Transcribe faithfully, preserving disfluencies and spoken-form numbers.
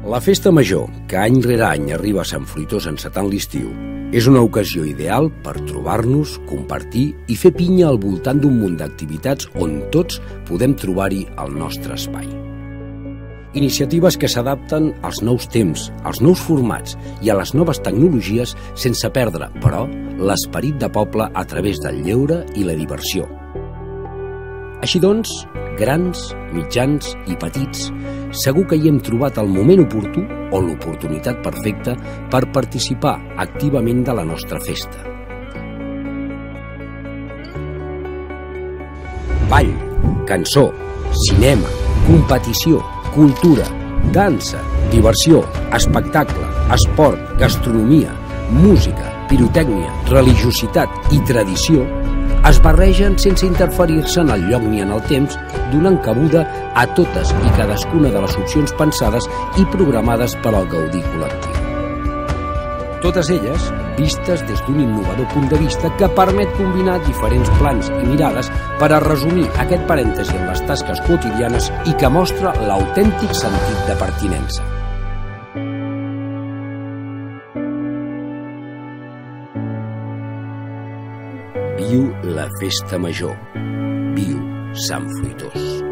La Festa Major, que any rere any arriba a Sant Fruitós encetant l'estiu, és una ocasió ideal per trobar-nos, compartir i fer pinya al voltant d'un munt d'activitats on tots podem trobar-hi el nostre espai. Iniciatives que s'adapten als nous temps, als nous formats i a les noves tecnologies sense perdre, però, l'esperit de poble a través del lleure i la diversió. Així doncs, grans, mitjans i petits, segur que hi hem trobat el moment oportú o l'oportunitat perfecta per participar activament de la nostra festa. Ball, cançó, cinema, competició, cultura, dansa, diversió, espectacle, esport, gastronomia, música, pirotècnia, religiositat i tradició es barregen sense interferir-se en el lloc ni en el temps, donant cabuda a totes i cadascuna de les opcions pensades i programades per al gaudi col·lectiu. Totes elles vistes des d'un innovador punt de vista que permet combinar diferents plans i mirades per a resumir aquest parèntesi en les tasques quotidianes i que mostra l'autèntic sentit de pertinença. Viu la Festa Major. Viu Sant Fruitós.